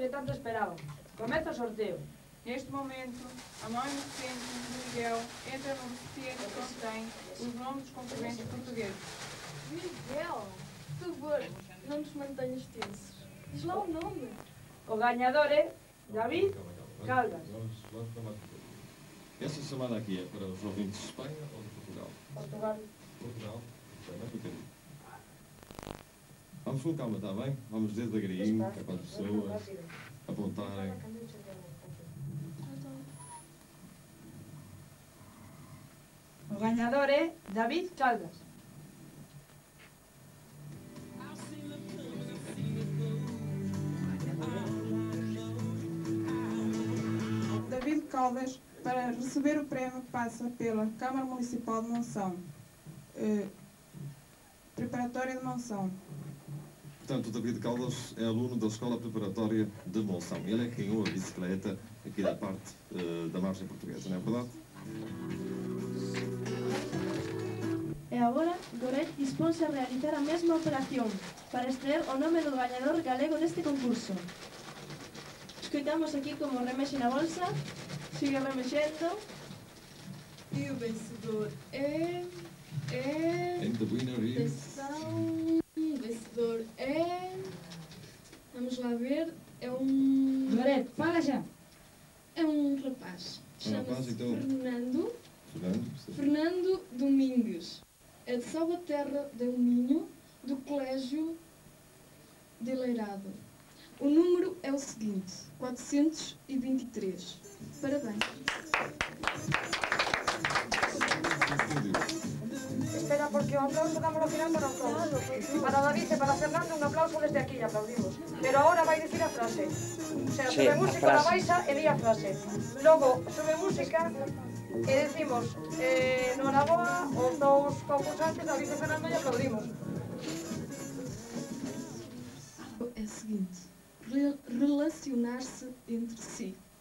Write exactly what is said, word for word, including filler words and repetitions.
que tanto esperábamos. Comeza o sorteo. Neste momento, a mão inocente de Miguel entra no recipiente que contém os nomes dos concorrentes portugueses. Miguel, por favor, não nos mantenhas tensos. Diz lá o nome. O ganhador é David Caldas. Esta chamada aqui é para os ouvintes de Espanha ou de Portugal? Portugal. Portugal. Também um bocadinho. Vamos com calma, está bem? Vamos devagarinho, que é para as pessoas apontarem. O ganhador é David Caldas. David Caldas, para receber o prémio, passa pela Câmara Municipal de Monção, eh, Preparatória de Monção. Portanto, o David Caldas é aluno da Escola Preparatória de Monção. Ele é quem ganhou a bicicleta aqui da parte uh, da margem portuguesa, não é verdade? E agora, Goret dispõe-se a realizar a mesma operación para extraer o nome do gañador galego deste concurso. Escoitamos aquí como remexe na bolsa, sigue remexendo. E o vencedor é... é... And the winner is... O vencedor é... Vamos lá ver, é um... Goret, fala já. É um rapaz. Um rapaz, Chama-se então. Fernando... Fernando? Fernando Domingues. É de Salvaterra del Minho, do Colégio de Leirado. O número é o seguinte, quatrocentos e vinte e três. Parabéns. Espera, porque o aplauso damos ao final para o todos. Para David e para Fernando, un aplauso desde aquí, aplaudimos. Pero ahora vai dicir a frase. O sea, Sí, sube a música frase. na baixa e di a frase. Logo, sube música e decimos eh, noraboa aos dous concursantes, David e Fernando, e aplaudimos. É o seguinte, re- relacionar-se entre si.